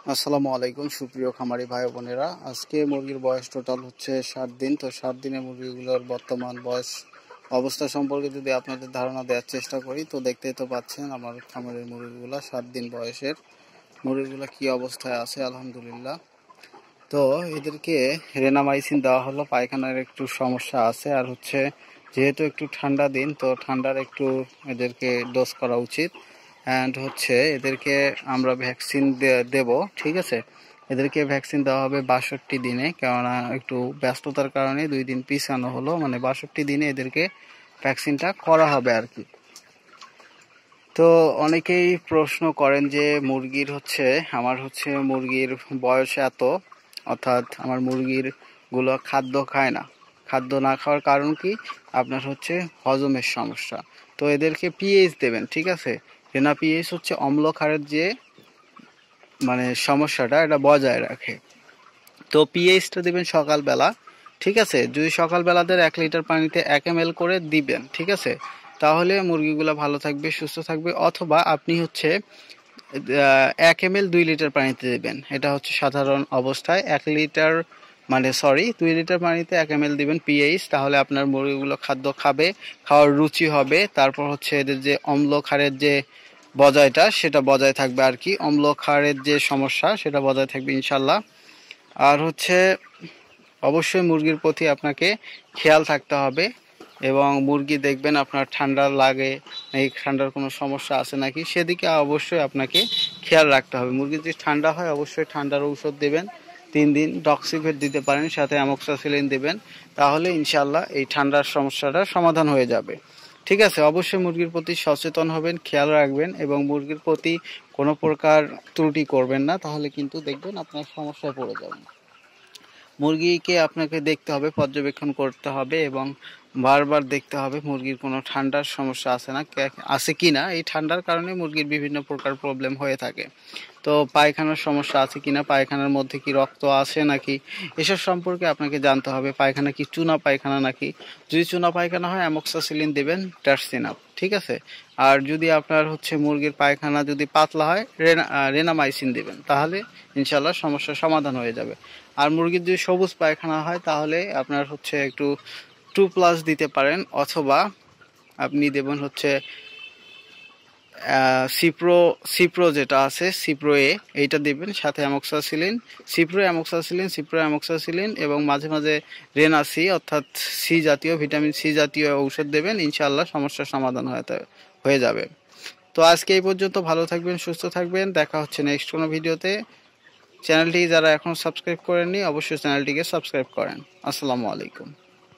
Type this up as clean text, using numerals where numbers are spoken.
আসসালামু আলাইকুম সুপ্রিয় খামারি ভাই বোনেরা। আজকে মুরগির বয়স টোটাল হচ্ছে 7 দিন। তো 7 দিনে মুরগিগুলোর বর্তমান বয়স অবস্থা সম্পর্কে যদি আপনাদের ধারণা দেওয়ার চেষ্টা করি, তো দেখতেই তো পাচ্ছেন আমার খামারের মুরগিগুলো 7 দিন বয়সের মুরগিগুলো কি অবস্থায় আছে। আলহামদুলিল্লাহ। তো এদেরকে রেনামাইসিন দেওয়া হলো, পায়খানার একটু সমস্যা আছে, আর হচ্ছে যেহেতু একটু ঠান্ডা দিন, তো ঠান্ডার একটু এদেরকে ডোজ করা উচিত। অ্যান্ড হচ্ছে এদেরকে আমরা ভ্যাকসিন দেব, ঠিক আছে। এদেরকে ভ্যাকসিন দেওয়া হবে 62 দিনে, কেননা একটু ব্যস্ততার কারণে 2 দিন পিছানো হলো, মানে 62 দিনে এদেরকে ভ্যাকসিনটা করা হবে আর কি। তো অনেকেই প্রশ্ন করেন যে আমার মুরগির বয়স এত, অর্থাৎ আমার মুরগির গুলো খাদ্য খায় না। খাদ্য না খাওয়ার কারণ কি? আপনার হচ্ছে হজমের সমস্যা। তো এদেরকে পিএইচ দেবেন, ঠিক আছে। রেনা পিএইচ হচ্ছে অম্ল ক্ষারের যে সমস্যাটা এটা বজায় রাখে। তো পিএইচটা দিবেন সকালবেলা, ঠিক আছে। যদি সকালবেলাদের 1 লিটার পানিতে 1 ml করে দিবেন, ঠিক আছে, তাহলে মুরগিগুলো ভালো থাকবে, সুস্থ থাকবে। অথবা আপনি হচ্ছে 1 ml 2 লিটার পানিতে দেবেন। এটা হচ্ছে সাধারণ অবস্থায় 2 লিটার পানিতে 1 ml দিবেন পিএইচ। তাহলে আপনার মুরগিগুলো খাদ্য খাবে, খাওয়ার রুচি হবে। তারপর হচ্ছে এদের যে অম্ল ক্ষারের যে সেটা বজায় থাকবে আর কি। অম্ল ক্ষারের যে সমস্যা সেটা বজায় থাকবে ইনশাল্লাহ। আর হচ্ছে অবশ্যই মুরগির প্রতি আপনাকে খেয়াল থাকতে হবে, এবং মুরগি দেখবেন আপনার ঠান্ডা লাগে, এই ঠান্ডার কোনো সমস্যা আছে নাকি সেদিকে অবশ্যই আপনাকে খেয়াল রাখতে হবে। মুরগি যদি ঠান্ডা হয় অবশ্যই ঠান্ডার ঔষধ দেবেন, 3 দিন ডক্সিভেট দিতে পারেন, সাথে অ্যামোক্সাসিলিন দেবেন। তাহলে ইনশাল্লাহ এই ঠান্ডার সমস্যাটা সমাধান হয়ে যাবে, ঠিক আছে। অবশ্যই মুরগির প্রতি সচেতন হবেন, খেয়াল রাখবেন, এবং মুরগির প্রতি কোনো প্রকার ত্রুটি করবেন না, তাহলে কিন্তু দেখবেন আপনার সমস্যায় পড়ে যাবেন। মুরগিকে আপনাকে দেখতে হবে, পর্যবেক্ষণ করতে হবে, এবং বারবার দেখতে হবে মুরগির কোনো ঠান্ডার সমস্যা আছে কি না। এই ঠান্ডার কারণে মুরগির বিভিন্ন প্রকার প্রবলেম হয়ে থাকে। তো পায়খানার সমস্যা আছে কিনা, পায়খানার মধ্যে কি রক্ত আছে নাকি, এসব সম্পর্কে আপনাকে জানতে হবে। পায়খানা কি চুনা পায়খানা নাকি? যদি চুনা পায়খানা হয় অ্যামোক্সাসিলিন দেবেন, দ্যাটস ইনাফ, ঠিক আছে। আর যদি আপনার হচ্ছে মুরগির পায়খানা যদি পাতলা হয় রেনামাইসিন দেবেন, তাহলে ইনশাল্লাহ সমস্যার সমাধান হয়ে যাবে। আর মুরগির যদি সবুজ পায়খানা হয় তাহলে আপনার হচ্ছে একটু 2+ দিতে পারেন, অথবা আপনি দেবেন হচ্ছে সিপ্রো সিপ্রো যেটা আছে, সিপ্রো এইটা দিবেন, সাথে অ্যামোক্সাসিলিন এবং মাঝে মাঝে রেনাসি অর্থাৎ সি জাতীয় ভিটামিন সি জাতীয় ঔষধ দেবেন। ইনশাআল্লাহ সমস্যার সমাধান হয়ে যাবে। তো আজকে এই পর্যন্ত। ভালো থাকবেন, সুস্থ থাকবেন, দেখা হচ্ছে নেক্সট কোনো ভিডিওতে। চ্যানেলটি যারা এখন সাবস্ক্রাইব করেননি অবশ্যই চ্যানেলটিকে সাবস্ক্রাইব করেন। আসসালামু আলাইকুম।